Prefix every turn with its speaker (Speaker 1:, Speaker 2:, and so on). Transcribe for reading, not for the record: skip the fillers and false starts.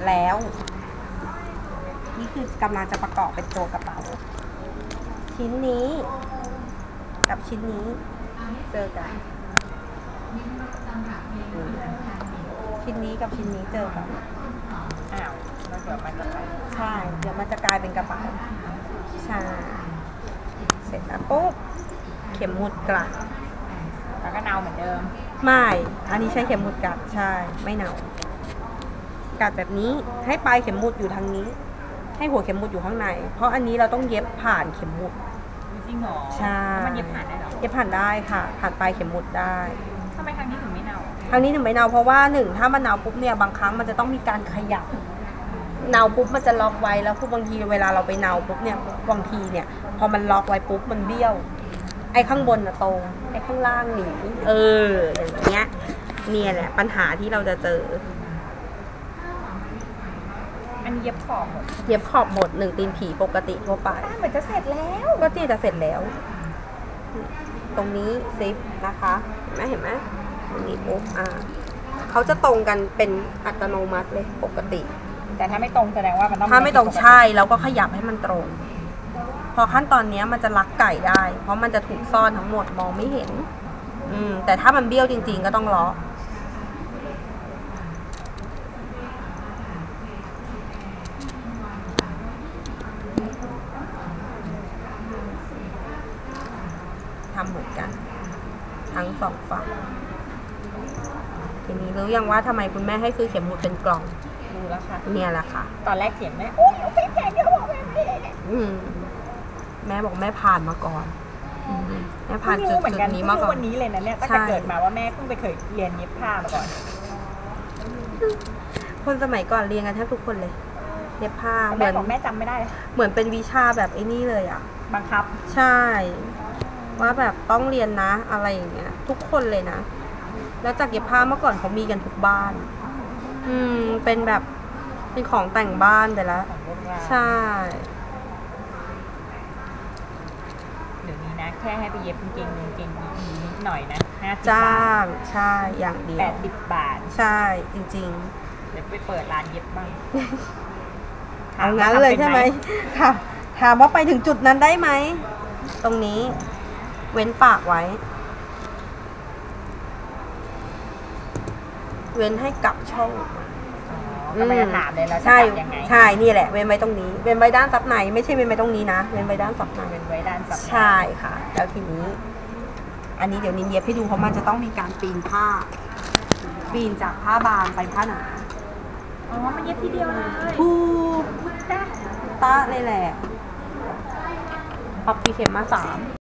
Speaker 1: แล้ว นี่คือกำลังจะประกอบเป็นตัวกระเป๋าชิ้นนี้กับชิ้นนี้เจอกันชิ้นนี้กับชิ้นนี้เจอกัน
Speaker 2: อ้าวแล้วเดี๋ยวมันจะไป
Speaker 1: ใช่เดี๋ยวมันจะกลายเป็นกระเป๋าใช่เสร็จแล้วปุ๊บเข็มหมุดกลัด
Speaker 2: แล้วก็เนาเหมือนเดิม
Speaker 1: ไม่อันนี้ใช้เข็มหมุดกัดใช่ไม่เนากัดแบบนี้ให้ปลายเข็มหมุดอยู่ทางนี้ให้หัวเข็มหมุดอยู่ข้างในเพราะอันนี้เราต้องเย็บผ่านเข็มหมุด
Speaker 2: จริงเหรอ
Speaker 1: ใช่
Speaker 2: มันเย็บผ่านได้หรอ
Speaker 1: เย็บผ่านได้ค่ะผ่านปลายเข็มหมุดได้
Speaker 2: ทำไมทางนี้ถึงไม่เนา
Speaker 1: ทางนี้ถึงไม่เนาเพราะว่าหนึ่งถ้ามันเนาปุ๊บเนี่ยบางครั้งมันจะต้องมีการขยับเนาปุ๊บมันจะล็อกไว้แล้วคือบางทีเวลาเราไปเนาปุ๊บเนี่ยบางทีเนี่ยพอมันล็อกไว้ปุ๊บมันเบี้ยวไอ้ข้างบนน่ะตรงไอ้ข้างล่างหนีอย่างเงี้ยเนี่ยแหละปัญหาที่เราจะเจอ
Speaker 2: อันนี้เย็บขอบหมด
Speaker 1: เย็บขอบหมดหนึ่งตีนผีปกติทั่วไป
Speaker 2: เหมือนจะเสร็จแล้ว
Speaker 1: ก็ที่จะเสร็จแล้วตรงนี้ซิปนะคะเห็นไหมตรงนี้ปุ๊บเขาจะตรงกันเป็นอัตโนมัติเลยปกติ
Speaker 2: แต่ถ้าไม่ตรงแสดงว่ามันต้อง
Speaker 1: ถ้าไม่ตรงใช่เราก็ขยับให้มันตรงพอขั้นตอนนี้มันจะลักไก่ได้เพราะมันจะถูกซ่อนทั้งหมดมองไม่เห็นแต่ถ้ามันเบี้ยวจริงๆก็ต้องล้อทำเหมือนกันทั้งสองฝั่งทีนี้รู้ยังว่าทำไมคุณแม่ให้ซื้อเข็มหมุดเป็นกล่อง
Speaker 2: รู้แล้วค่ะ
Speaker 1: เนี่ยแหละค่ะ
Speaker 2: ตอนแรกเขียนแม่โอ้ยแพงเยอะบอก
Speaker 1: แม่บอกแม่ผ่านมาก่อนแม่ผ่านจุดนี้มาก่อน
Speaker 2: วันนี้เลยนะเนี่ยตั้งแต่เกิดมาว่าแม่เพิ่งไปเคยเรียนเย็บผ้ามาก่อน
Speaker 1: คนสมัยก่อนเรียนกันแทบทุกคนเลยเย็บผ้า
Speaker 2: แม่บอกแม่จำไม่ได้
Speaker 1: เหมือนเป็นวิชาแบบไอ้นี่เลยอ่ะ
Speaker 2: บังคับ
Speaker 1: ใช่ว่าแบบต้องเรียนนะอะไรอย่างเงี้ยทุกคนเลยนะแล้วจากเย็บผ้าเมื่อก่อนเขามีกันทุกบ้านเป็นแบบเป็นของแต่งบ้านไปแล้วใช่
Speaker 2: เดี๋ยวนี้นะแค่ให้ไปเย็บเก่งนิดหน่อยนะ50
Speaker 1: จ้า
Speaker 2: บาท
Speaker 1: ใช่อย่างเดียว
Speaker 2: 80 บาท
Speaker 1: ใช่จริง
Speaker 2: ๆเดี๋ยวไปเปิดร้านเย็บบ้าง
Speaker 1: เอางั้นเลยใช่ไหมค่ะถามว่าไปถึงจุดนั้นได้ไหมตรงนี้เว้นปากไว้เว้นให้กลับช่อง
Speaker 2: ก็ไม่จะถามเลยแล้ว
Speaker 1: ใช่ยังไงใช่นี่แหละเว้นไว้ตรงนี้เว้นไว้ด้านซับในไม่ใช่เว้นไว้ตรงนี้นะเว้นไว้ด้านซับใน
Speaker 2: เว้นไว้ด้านซับ
Speaker 1: ใช่ค่ะแล้วทีนี้อันนี้เดี๋ยวนินเย็บให้ดูเพราะมันจะต้องมีการปีนผ้าปีนจากผ้าบางไปผ้าหนา
Speaker 2: มันเย็บทีเดียวเลย
Speaker 1: ถูกตะเลยแหละปรับทีเข็มมา3